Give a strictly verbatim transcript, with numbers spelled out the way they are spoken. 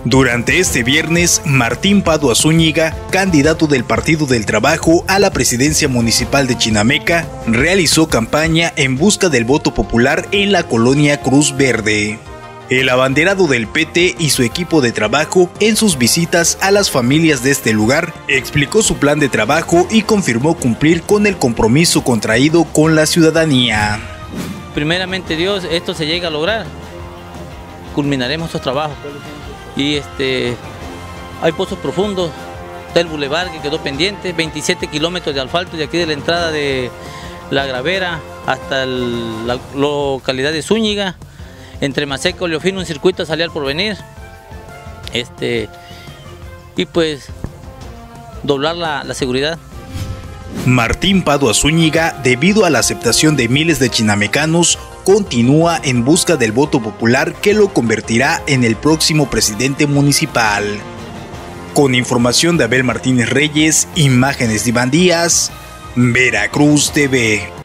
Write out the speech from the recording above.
Durante este viernes, Martín Padua Zúñiga, candidato del Partido del Trabajo a la presidencia municipal de Chinameca, realizó campaña en busca del voto popular en la colonia Cruz Verde. El abanderado del P T y su equipo de trabajo, en sus visitas a las familias de este lugar, explicó su plan de trabajo y confirmó cumplir con el compromiso contraído con la ciudadanía. Primeramente Dios, esto se llega a lograr, culminaremos estos trabajos. Y este, hay pozos profundos, está el bulevar que quedó pendiente, veintisiete kilómetros de asfalto de aquí de la entrada de La Gravera hasta el, la localidad de Zúñiga, entre Maseca y Leofino, un circuito salía al porvenir, este, y pues doblar la, la seguridad. Martín Padua Zúñiga, debido a la aceptación de miles de chinamecanos, continúa en busca del voto popular que lo convertirá en el próximo presidente municipal. Con información de Abel Martínez Reyes, imágenes de Iván Díaz, Veracruz T V.